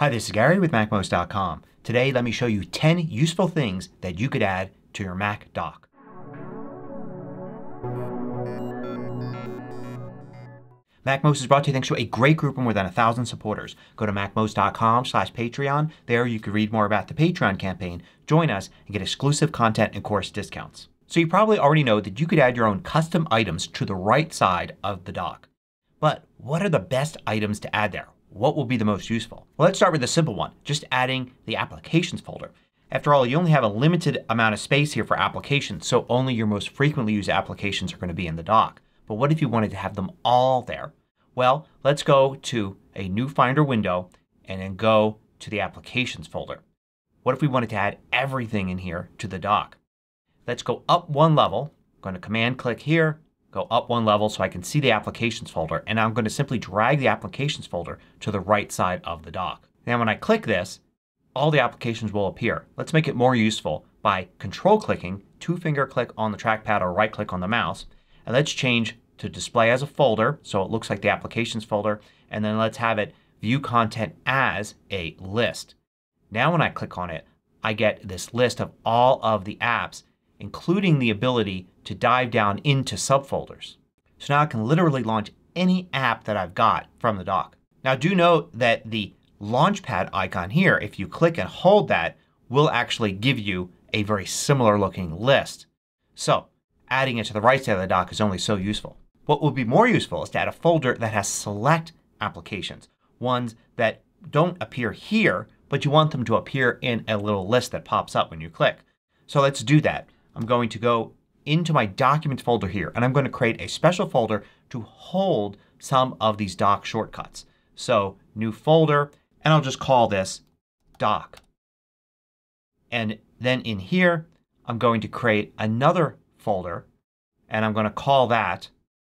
Hi, this is Gary with MACMOST.com. Today let me show you 10 useful things that you could add to your Mac dock. MACMOST is brought to you thanks to a great group of more than 1,000 supporters. Go to MACMOST.com/Patreon. There you can read more about the Patreon campaign, join us, and get exclusive content and course discounts. So you probably already know that you could add your own custom items to the right side of the dock. But what are the best items to add there? What will be the most useful? Well, let's start with the simple one. Just adding the applications folder. After all, you only have a limited amount of space here for applications, so only your most frequently used applications are going to be in the dock. But what if you wanted to have them all there? Well, let's go to a new Finder window and then go to the applications folder. What if we wanted to add everything in here to the dock? Let's go up one level. I'm going to Command click here. Go up one level so I can see the applications folder, and I'm going to simply drag the applications folder to the right side of the dock. Now when I click this, all the applications will appear. Let's make it more useful by control clicking, two-finger click on the trackpad or right click on the mouse, and let's change to display as a folder so it looks like the applications folder, and then let's have it view content as a list. Now when I click on it I get this list of all of the apps, including the ability to dive down into subfolders. So now I can literally launch any app that I've got from the dock. Now do note that the Launchpad icon here, if you click and hold that, will actually give you a very similar looking list. So adding it to the right side of the dock is only so useful. What would be more useful is to add a folder that has select applications. Ones that don't appear here, but you want them to appear in a little list that pops up when you click. So let's do that. I'm going to go into my Documents folder here and I'm going to create a special folder to hold some of these dock shortcuts. So new folder, and I'll just call this Dock. And then in here I'm going to create another folder and I'm going to call that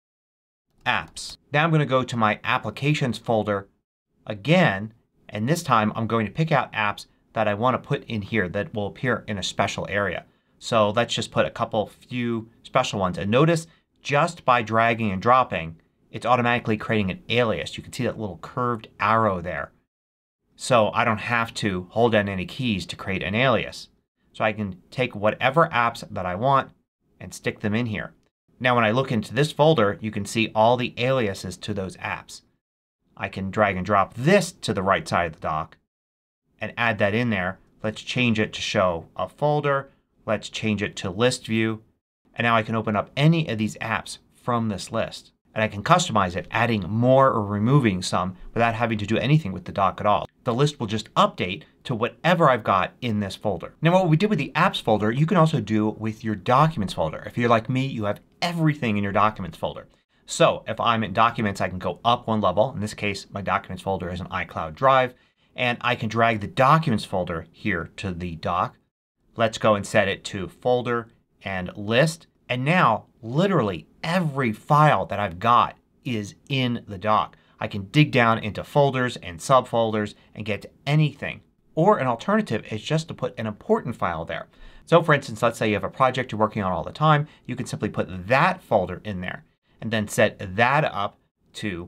Apps. Now I'm going to go to my Applications folder again, and this time I'm going to pick out apps that I want to put in here that will appear in a special area. So let's just put a few special ones. And notice just by dragging and dropping it's automatically creating an alias. You can see that little curved arrow there. So I don't have to hold down any keys to create an alias. So I can take whatever apps that I want and stick them in here. Now when I look into this folder you can see all the aliases to those apps. I can drag and drop this to the right side of the dock and add that in there. Let's change it to show a folder. Let's change it to list view. And now I can open up any of these apps from this list. And I can customize it, adding more or removing some without having to do anything with the dock at all. The list will just update to whatever I've got in this folder. Now what we did with the Apps folder you can also do with your Documents folder. If you're like me you have everything in your Documents folder. So if I'm in Documents I can go up one level. In this case my Documents folder is an iCloud Drive. And I can drag the Documents folder here to the dock. Let's go and set it to Folder and List. And now literally every file that I've got is in the dock. I can dig down into folders and subfolders and get to anything. Or an alternative is just to put an important file there. So for instance let's say you have a project you're working on all the time. You can simply put that folder in there and then set that up to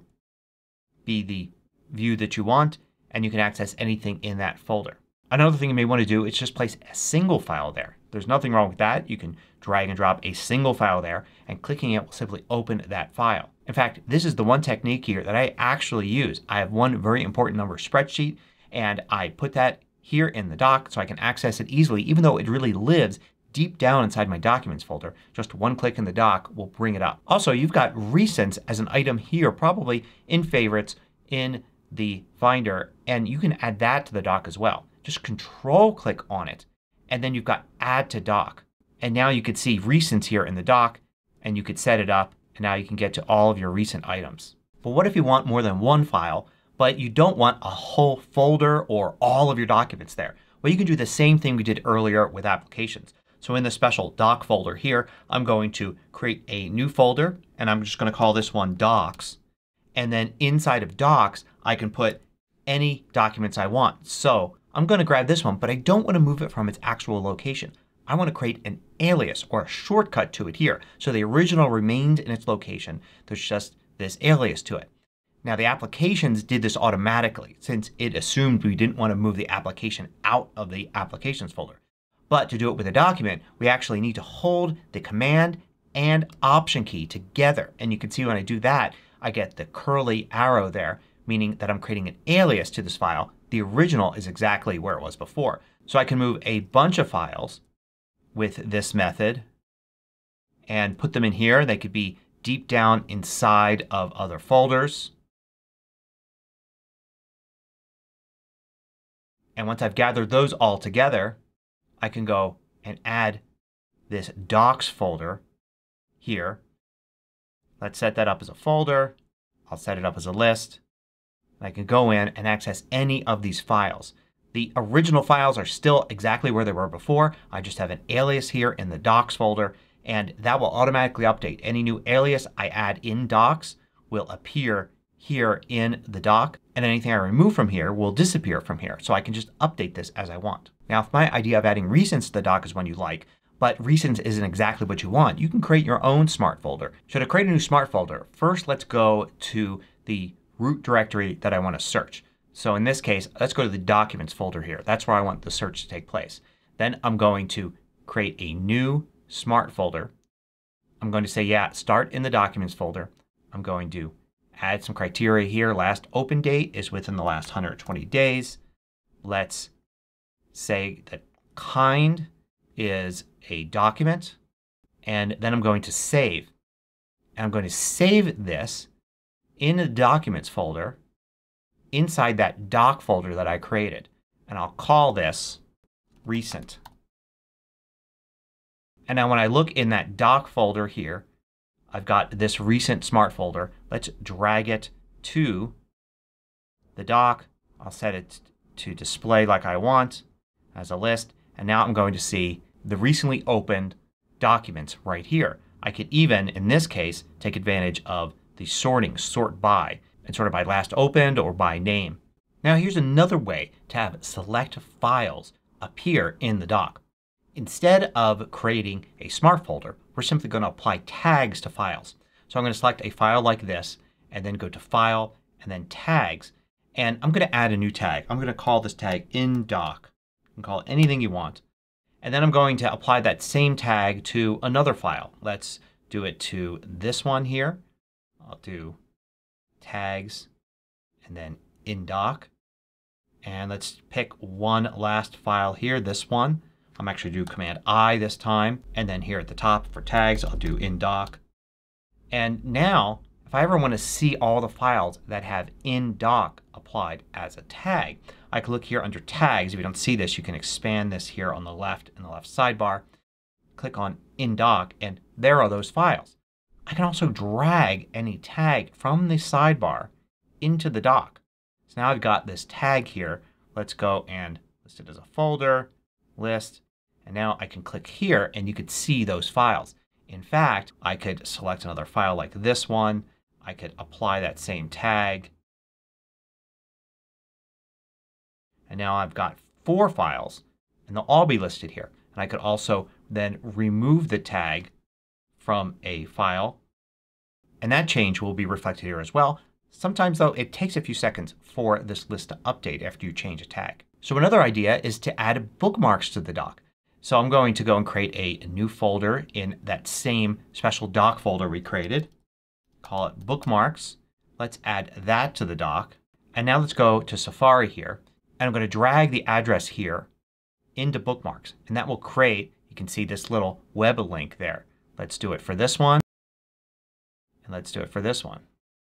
be the view that you want, and you can access anything in that folder. Another thing you may want to do is just place a single file there. There's nothing wrong with that. You can drag and drop a single file there and clicking it will simply open that file. In fact, this is the one technique here that I actually use. I have one very important number spreadsheet and I put that here in the dock so I can access it easily even though it really lives deep down inside my Documents folder. Just one click in the dock will bring it up. Also you've got Recents as an item here, probably in Favorites in the Finder, and you can add that to the dock as well. Just control click on it and then you've got Add to Dock. And now you can see Recents here in the dock and you could set it up and now you can get to all of your recent items. But what if you want more than one file but you don't want a whole folder or all of your documents there? Well, you can do the same thing we did earlier with applications. So in the special Dock folder here I'm going to create a new folder and I'm just going to call this one Docs. And then inside of Docs I can put any documents I want. So I'm going to grab this one but I don't want to move it from its actual location. I want to create an alias or a shortcut to it here. So the original remains in its location. There's just this alias to it. Now the applications did this automatically since it assumed we didn't want to move the application out of the applications folder. But to do it with a document we actually need to hold the Command and Option key together. And you can see when I do that I get the curly arrow there, meaning that I'm creating an alias to this file. The original is exactly where it was before. So I can move a bunch of files with this method and put them in here. They could be deep down inside of other folders. And once I've gathered those all together I can go and add this Docs folder here. Let's set that up as a folder. I'll set it up as a list. I can go in and access any of these files. The original files are still exactly where they were before. I just have an alias here in the Docs folder and that will automatically update. Any new alias I add in Docs will appear here in the doc and anything I remove from here will disappear from here. So I can just update this as I want. Now if my idea of adding recents to the doc is one you like, but recents isn't exactly what you want, you can create your own smart folder. So to create a new smart folder, first let's go to the root directory that I want to search. So in this case let's go to the Documents folder here. That's where I want the search to take place. Then I'm going to create a new smart folder. I'm going to say start in the Documents folder. I'm going to add some criteria here. Last open date is within the last 120 days. Let's say that kind is a document and then I'm going to save. And I'm going to save this in the Documents folder inside that doc folder that I created. And I'll call this recent. And now when I look in that doc folder here I've got this recent smart folder. Let's drag it to the doc. I'll set it to display like I want as a list. And now I'm going to see the recently opened documents right here. I could even, in this case, take advantage of the sorting, sort by, and sort it by last opened or by name. Now here's another way to have select files appear in the doc. Instead of creating a smart folder, we're simply going to apply tags to files. So I'm going to select a file like this and then go to File and then Tags. And I'm going to add a new tag. I'm going to call this tag InDoc. You can call it anything you want. And then I'm going to apply that same tag to another file. Let's do it to this one here. I'll do Tags and then InDoc. And let's pick one last file here, this one. I'm actually do Command I this time. And then here at the top for tags I'll do InDoc. And now if I ever want to see all the files that have InDoc applied as a tag, I can look here under Tags. If you don't see this you can expand this here on the left in the left sidebar. Click on InDoc and there are those files. I can also drag any tag from the sidebar into the doc. So now I've got this tag here. Let's go and list it as a folder, list, and now I can click here and you could see those files. In fact, I could select another file like this one. I could apply that same tag. And now I've got 4 files and they'll all be listed here. And I could also then remove the tag from a file and that change will be reflected here as well. Sometimes though it takes a few seconds for this list to update after you change a tag. So another idea is to add bookmarks to the doc. So I'm going to go and create a new folder in that same special doc folder we created. Call it Bookmarks. Let's add that to the doc. And now let's go to Safari here. And I'm going to drag the address here into Bookmarks. And that will create, you can see this little web link there. Let's do it for this one. And let's do it for this one.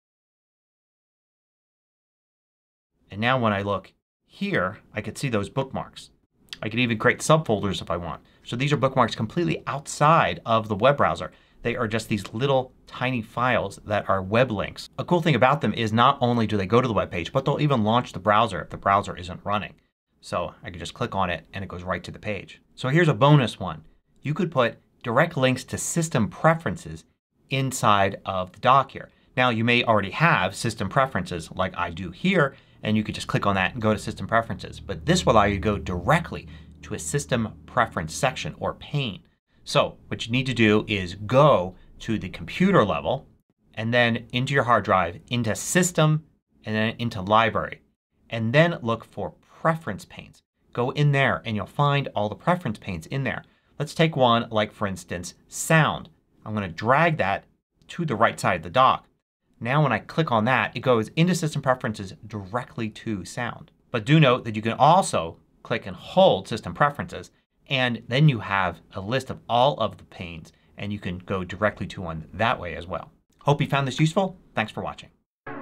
And now when I look here I could see those bookmarks. I could even create subfolders if I want. So these are bookmarks completely outside of the web browser. They are just these little tiny files that are web links. A cool thing about them is not only do they go to the web page but they'll even launch the browser if the browser isn't running. So I can just click on it and it goes right to the page. So here's a bonus one. You could put direct links to system preferences inside of the doc here. Now you may already have system preferences like I do here and you could just click on that and go to System Preferences. But this will allow you to go directly to a System Preference section or pane. So what you need to do is go to the computer level and then into your hard drive into System and then into Library. And then look for Preference Panes. Go in there and you'll find all the preference panes in there. Let's take one like, for instance, Sound. I'm going to drag that to the right side of the dock. Now when I click on that it goes into System Preferences directly to Sound. But do note that you can also click and hold System Preferences and then you have a list of all of the panes and you can go directly to one that way as well. Hope you found this useful. Thanks for watching.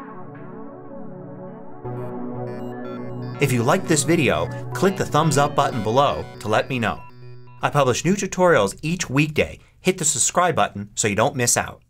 If you liked this video, click the thumbs up button below to let me know. I publish new tutorials each weekday. Hit the subscribe button so you don't miss out.